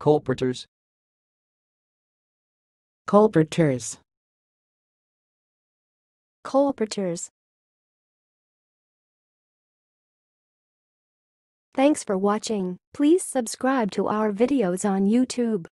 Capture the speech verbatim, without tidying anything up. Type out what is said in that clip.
Colporteurs. Colporteurs. Colporteurs. Thanks for watching. Please subscribe to our videos on YouTube.